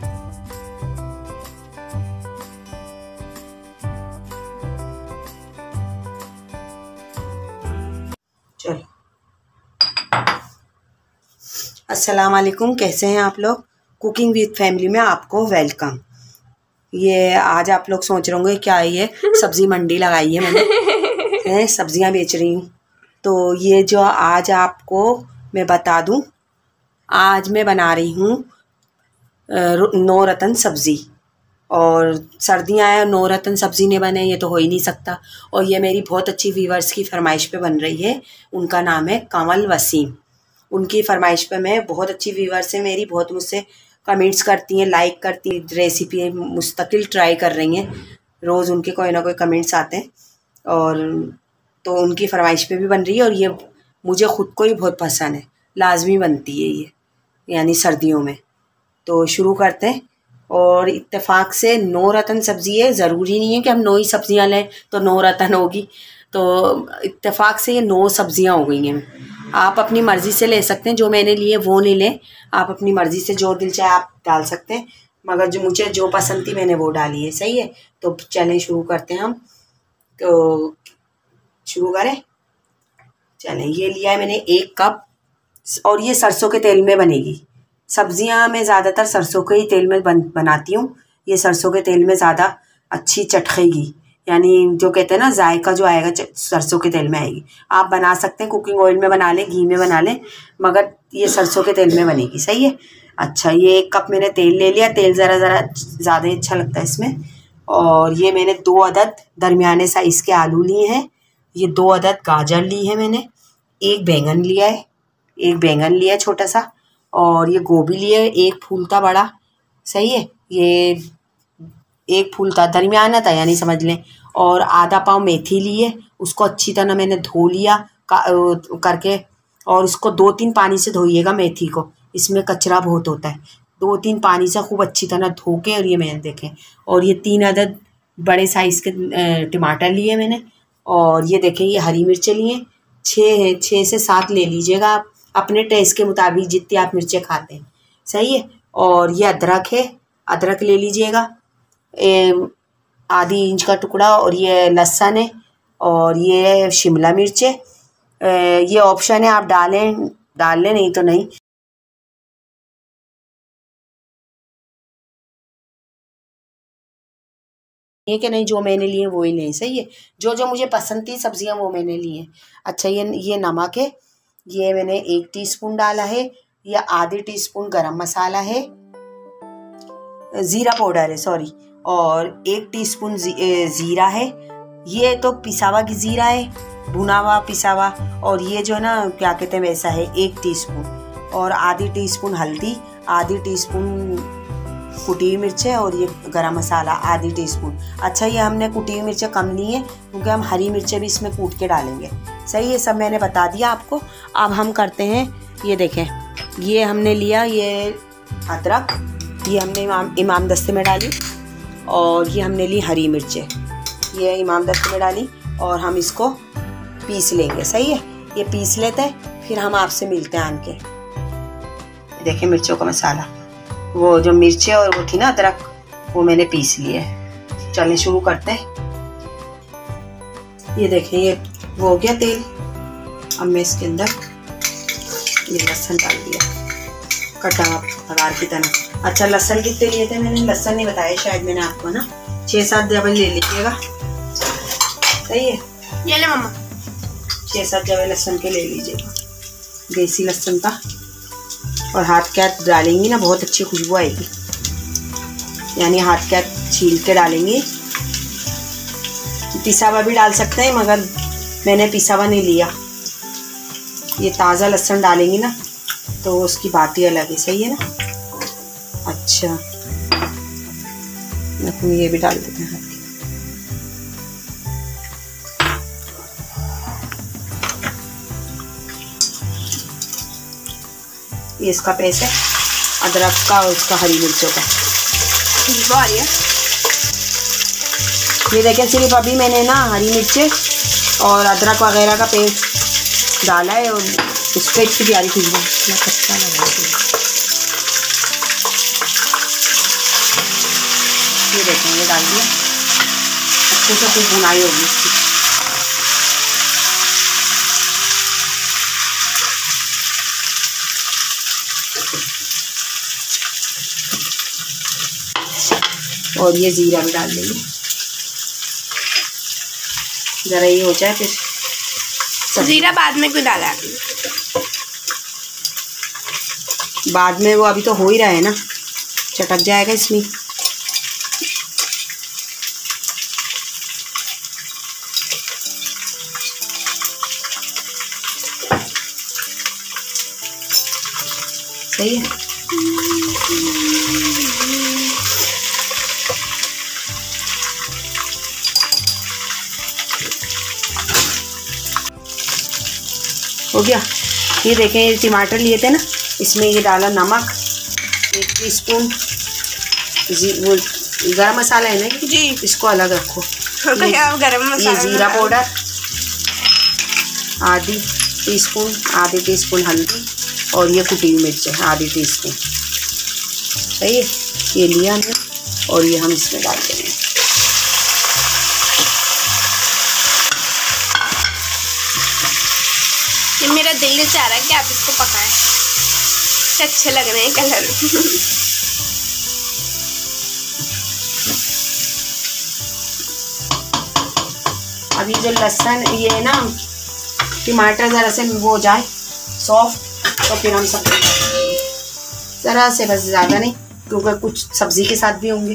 चलो, अस्सलाम वालेकुम, कैसे हैं आप लोग। कुकिंग विद फैमिली में आपको वेलकम। ये आज आप लोग सोच रहे होंगे क्या है ये सब्जी मंडी लगाई है मैंने, सब्जियां बेच रही हूँ। तो ये जो आज आपको मैं बता दूँ, आज मैं बना रही हूँ नौ रत्न सब्ज़ी। और सर्दियाँ आए, नौ रत्न सब्ज़ी नहीं बने ये तो हो ही नहीं सकता। और ये मेरी बहुत अच्छी व्यूवर्स की फरमाइश पे बन रही है। उनका नाम है कमल वसीम। उनकी फरमाइश पे मैं, बहुत अच्छी व्यूवर्स है मेरी, बहुत मुझसे कमेंट्स करती हैं, लाइक करती हैं, रेसिपी मुस्तकिल ट्राई कर रही हैं। रोज़ उनके कोई ना कोई कमेंट्स आते हैं और तो उनकी फरमाइश पे भी बन रही है। और ये मुझे ख़ुद को ही बहुत पसंद है, लाजमी बनती है ये, यानी सर्दियों में। तो शुरू करते हैं। और इत्तेफाक से 9 रत्न सब्ज़ी है, ज़रूरी नहीं है कि हम 9 ही सब्ज़ियाँ लें तो 9 रत्न होगी। तो इत्तेफाक से ये 9 सब्ज़ियाँ हो गई हैं। आप अपनी मर्ज़ी से ले सकते हैं, जो मैंने लिए वो नहीं लें। आप अपनी मर्ज़ी से जो दिल चाहे आप डाल सकते हैं, मगर जो मुझे जो पसंद थी मैंने वो डाली है। सही है, तो चलें शुरू करते हैं हम। तो शुरू करें, चलें। ये लिया है मैंने 1 कप, और ये सरसों के तेल में बनेगी। सब्जियां मैं ज़्यादातर सरसों के ही तेल में बनाती हूँ। ये सरसों के तेल में ज़्यादा अच्छी चटखेगी, यानी जो कहते हैं ना जायका जो आएगा सरसों के तेल में आएगी। आप बना सकते हैं कुकिंग ऑयल में बना लें, घी में बना लें, मगर ये सरसों के तेल में बनेगी। सही है। अच्छा, ये 1 कप मैंने तेल ले लिया। तेल ज़रा ज़्यादा ही अच्छा लगता है इसमें। और ये मैंने 2 अदद दरमियाने साइज़ के आलू लिए हैं। ये 2 अदद गाजर ली है मैंने। 1 बैंगन लिया है, 1 बैंगन लिया है छोटा सा। और ये गोभी लिए, 1 फूलता बड़ा। सही है, ये 1 फूलता दरमियाना था, यानी समझ लें। और आधा पाव मेथी ली है, उसको अच्छी तरह मैंने धो लिया करके। और इसको 2-3 पानी से धोइएगा मेथी को, इसमें कचरा बहुत होता है। 2-3 पानी से खूब अच्छी तरह धो के, और ये मैंने देखें। और ये 3 अदद बड़े साइज़ के टमाटर लिए मैंने। और ये देखें, ये हरी मिर्चें लिए 6 है, 6 से 7 ले लीजिएगा आप अपने टेस्ट के मुताबिक, जितनी आप मिर्चें खाते हैं। सही है। और ये अदरक है, अदरक ले लीजिएगा आधी इंच का टुकड़ा। और ये लहसुन है, और ये शिमला मिर्च है। ये ऑप्शन है, आप डाल लें नहीं तो नहीं। ये कि नहीं, जो मैंने लिए वो ही लें। सही है, जो जो मुझे पसंद थी सब्जियां वो मैंने ली हैं। अच्छा, ये नमक है, ये मैंने 1 टीस्पून डाला है। ये आधी टीस्पून गरम मसाला है, ज़ीरा पाउडर है, सॉरी। और 1 टीस्पून ज़ीरा है। ये तो पिसा हुआ की ज़ीरा है, भुना हुआ पिसा हुआ। और ये जो है ना, क्या कहते हैं, वैसा है 1 टीस्पून। और आधी टीस्पून हल्दी, आधी टीस्पून कुटी हुई मिर्चें, और ये गरम मसाला आधी टीस्पून। अच्छा, ये हमने कुटी हुई मिर्चें कम ली हैं क्योंकि हम हरी मिर्चें भी इसमें कूट के डालेंगे। सही है, सब मैंने बता दिया आपको। अब हम करते हैं, ये देखें, ये हमने लिया, ये अदरक, ये हमने इमाम दस्ते में डाली। और ये हमने ली हरी मिर्चें, ये इमाम दस्ते में डाली। और हम इसको पीस लेंगे। सही है, ये पीस लेते हैं, फिर हम आपसे मिलते हैं आन के। देखें, मिर्चों का मसाला, वो जो मिर्चें और वो थी ना अदरक, वो मैंने पीस लिया है। चलें शुरू करते हैं। ये देखें, ये वो हो गया तेल। अब मैं इसके अंदर ये लहसुन डाल दिया, कटा अगार की तरह। अच्छा, लहसुन कितने लिए थे मैंने, लहसुन नहीं बताया शायद मैंने आपको ना। 6-7 जबल ले लीजिएगा। सही है, ये ले मम्मा, 6-7 जबल लहसुन के ले लीजिएगा, देसी लहसुन का। और हाथ कैप डालेंगी ना, बहुत अच्छी खुशबू आएगी, यानी हाथ कैप छील के डालेंगी। पिसा हुआ भी डाल सकते हैं, मगर मैंने पिसा हुआ नहीं लिया। ये ताज़ा लहसुन डालेंगी ना तो उसकी बात ही अलग है। सही है ना। अच्छा, हम ये भी डाल देते हैं। ये इसका पेस्ट है, अदरक का और इसका हरी मिर्चों का। खुशबू आ रही है। ये देखें, सिर्फ अभी मैंने ना हरी मिर्चें और अदरक वगैरह का पेस्ट डाला है, और उस पर इतनी प्यारी खुशबू। कच्चा लगा ये देखें, ये डाल दिया, अच्छे से कुछ भुनाई होगी इसकी। और ये ज़ीरा भी डाल देंगे, ज़रा ये हो जाए फिर। ज़ीरा बाद में क्यों डाला आपने? बाद में वो अभी तो हो ही रहा है ना, चटक जाएगा इसमें। सही है। हो गया। ये देखें, ये टमाटर लिए थे ना, इसमें ये डाला नमक 1 टीस्पून, वो गरम मसाला है ना जी, इसको अलग रखो। गरम मसाला, ये ज़ीरा पाउडर आधी टीस्पून हल्दी, और ये कुटी हुई मिर्च है आधी टीस्पून। सही है, ये लिया हमने और ये हम इसमें डाल देंगे। ये मेरा दिल चाह रहा है कि आप इसको पकाएं, अच्छे लग रहे हैं कलर। अभी जो लहसुन ये ना टमाटर ज़रा से वो हो जाए सॉफ्ट, तो फिर हम सब ज़रा से, बस ज़्यादा नहीं, क्योंकि कुछ सब्ज़ी के साथ भी होंगे।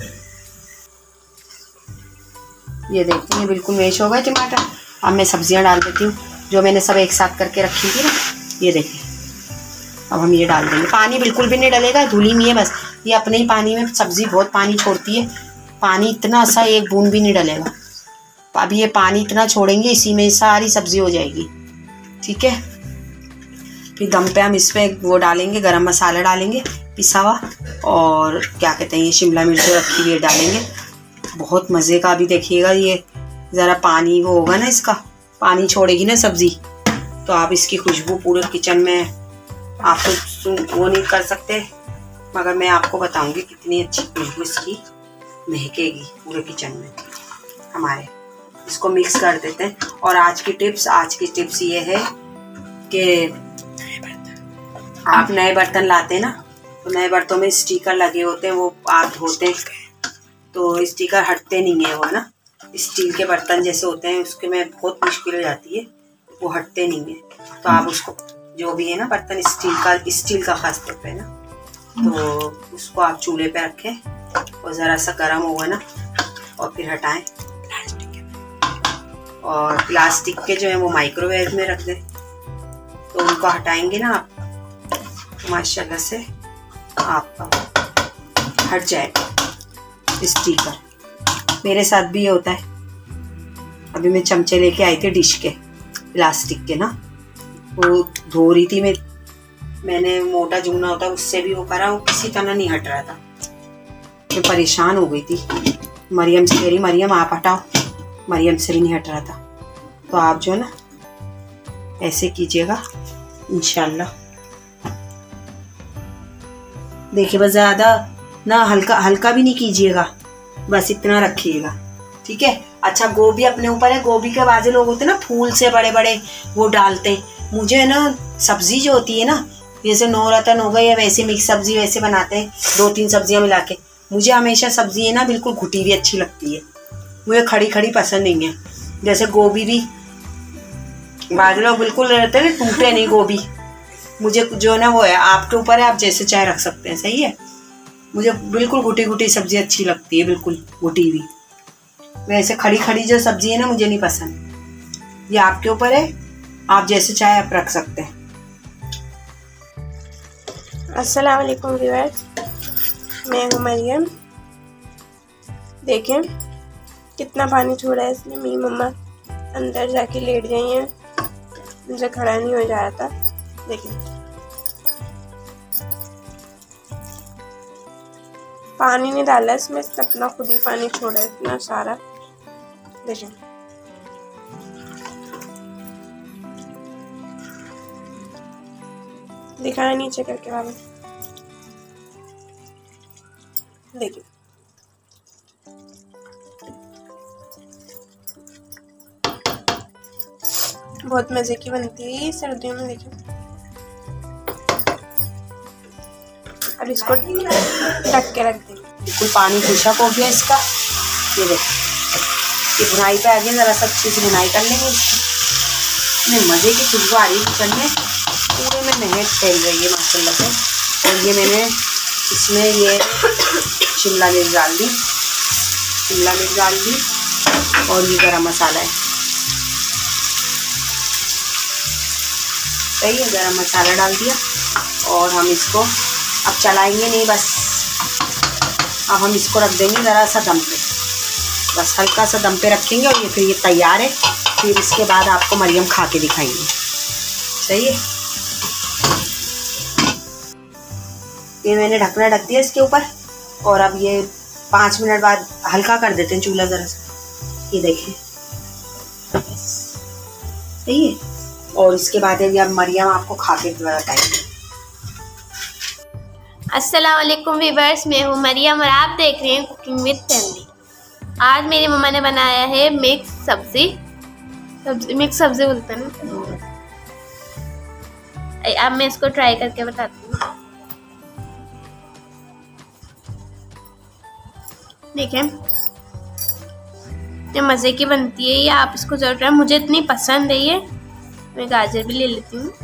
ये देखते हैं बिल्कुल मैश हो गए टमाटर। अब मैं सब्जियां डाल देती हूँ जो मैंने सब एक साथ करके रखी थी ना। ये देखिए, अब हम ये डाल देंगे। पानी बिल्कुल भी नहीं डलेगा, धुली में है बस, ये अपने ही पानी में, सब्ज़ी बहुत पानी छोड़ती है, पानी इतना सा एक बूंद भी नहीं डलेगा। अभी ये पानी इतना छोड़ेंगे, इसी में सारी सब्ज़ी हो जाएगी। ठीक है, फिर दम पे हम इस पर वो डालेंगे, गरम मसाला डालेंगे पिसा हुआ, और क्या कहते हैं ये शिमला मिर्च रखी हुई डालेंगे। बहुत मज़े का। अभी देखिएगा, ये ज़रा पानी वो होगा ना, इसका पानी छोड़ेगी ना सब्ज़ी, तो आप इसकी खुशबू पूरे किचन में, आप तो वो नहीं कर सकते, मगर मैं आपको बताऊंगी कितनी अच्छी खुशबू इसकी महकेगी पूरे किचन में हमारे। इसको मिक्स कर देते हैं। और आज की टिप्स ये है कि आप नए बर्तन लाते हैं ना, तो नए बर्तनों में स्टिकर लगे होते हैं, वो आप धोते हैं तो स्टिकर हटते नहीं है, वो ना स्टील के बर्तन जैसे होते हैं, उसके में बहुत मुश्किल हो जाती है, वो हटते नहीं है। तो आप उसको, जो भी है ना बर्तन स्टील का खास तौर पे ना, तो उसको आप चूल्हे पे रखें और ज़रा सा गर्म होगा ना, और फिर हटाएं। और प्लास्टिक के जो है वो माइक्रोवेव में रख दें, तो उनको हटाएंगे ना आप, तो माशाल्लाह से आपका हट जाएगा स्टिकर। मेरे साथ भी ये होता है। अभी मैं चमचे लेके आई थी डिश के, प्लास्टिक के ना, वो धो रही थी मैंने मोटा जूना होता है उससे भी वो करा, वो किसी तरह नहीं हट रहा था। मैं परेशान हो गई थी, मरियम से कह रही, मरियम आप हटाओ, मरियम से भी नहीं हट रहा था। तो आप जो है ना ऐसे कीजिएगा इंशाल्लाह। देखिए, बस ज़्यादा ना हल्का भी नहीं कीजिएगा, बस इतना रखिएगा। ठीक है। अच्छा, गोभी अपने ऊपर है। गोभी के बाजे लोग होते हैं ना फूल से बड़े बड़े वो डालते हैं। मुझे ना सब्जी जो होती है ना, जैसे नौरतन हो गई या वैसे मिक्स सब्जी वैसे बनाते हैं 2-3 सब्जियां मिला के, मुझे हमेशा सब्जी है ना बिल्कुल घुटी हुई अच्छी लगती है, मुझे खड़ी खड़ी पसंद नहीं है। जैसे गोभी भी बाजे लोग बिल्कुल रहते हैं, टूटे नहीं गोभी, मुझे जो ना वो है, आपके ऊपर है, आप जैसे चाहे रख सकते हैं। सही है, मुझे बिल्कुल घुटी घुटी सब्जी अच्छी लगती है, बिल्कुल घुटी हुई। वैसे खड़ी खड़ी जो सब्जी है ना मुझे नहीं पसंद। ये आपके ऊपर है, आप जैसे चाहे आप रख सकते हैं। अस्सलाम वालेकुम व्यूअर्स, मैं हूँ मरियम। देखें कितना पानी छोड़ा है इसने। मेरी मम्मा अंदर जाके लेट गई हैं, मुझे खड़ा नहीं हो जा रहा था। देखें पानी नहीं डाला इसमें, अपना खुद ही पानी छोड़ा है इतना सारा। देखें दिखाया नीचे करके वाला। देखिए बहुत मज़े की बनती है ये सर्दियों में। देखिए अब इसको ढक के रख देंगे। बिल्कुल पानी खुशक हो गया इसका। ये देखो ये भुनाई पे आ गया, ज़रा सब चीज़ भुनाई कर लेंगे इसकी। मज़े की खुशबू आ रही है किचन में, पूरे में महक फैल रही है माशाल्लाह से। और ये मैंने इसमें ये शिमला मिर्च डाल दी, और ये गरम मसाला है। सही है, गरम मसाला डाल दिया। और हम इसको अब चलाएंगे नहीं, बस अब हम इसको रख देंगे ज़रा सा दम पे, बस हल्का सा दम पे रखेंगे। और ये फिर ये तैयार है। फिर इसके बाद आपको मरियम खा के दिखाएंगे। सही है, ये मैंने ढकना ढक दिया इसके ऊपर। और अब ये 5 मिनट बाद हल्का कर देते हैं चूल्हा ज़रा सा। ये देखें, सही है। और इसके बाद अब मरियम आपको खा के बताएंगे। अस्सलाम वालेकुम व्यूअर्स, मैं हूँ मरियम और आप देख रहे हैं कुकिंग विद फैमिली। आज मेरी मम्मा ने बनाया है मिक्स सब्जी बोलते हैं ना। अब मैं इसको ट्राई करके बताती हूँ। देखें ये मज़े की बनती है ये, आप इसको जरूर ट्राई। मुझे इतनी पसंद है ये। मैं गाजर भी ले लेती हूँ।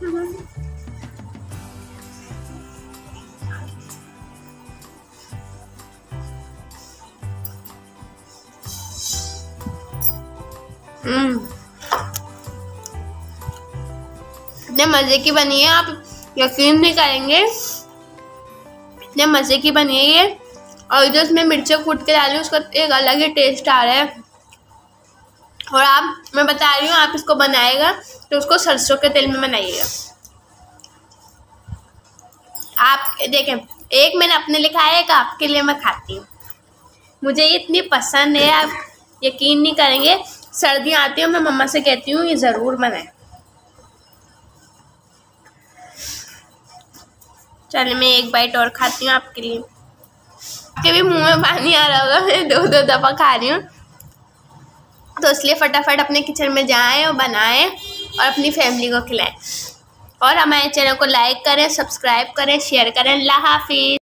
इतने मज़े की बनी है, आप यकीन नहीं करेंगे इतने मज़े की बनी है ये। और जो इसमें मिर्चें कूट के डाली उसका एक अलग ही टेस्ट आ रहा है। और मैं बता रही हूँ, आप इसको बनाएगा तो उसको सरसों के तेल में बनाइएगा। आप देखें, एक मैंने अपने लिए खाया, एक आपके लिए मैं खाती हूँ। मुझे ये इतनी पसंद है, आप यकीन नहीं करेंगे। सर्दियाँ आती हैं, मैं मम्मा से कहती हूँ ये ज़रूर बनाए। चलिए मैं एक बाइट और खाती हूँ आपके लिए। आपके भी मुंह में पानी आ रहा होगा, मैं 2 दफ़ा खा रही हूँ। तो इसलिए फटाफट अपने किचन में जाएं और बनाएं और अपनी फैमिली को खिलाएं। और हमारे चैनल को लाइक करें, सब्सक्राइब करें, शेयर करें। अल्लाह हाफिज़।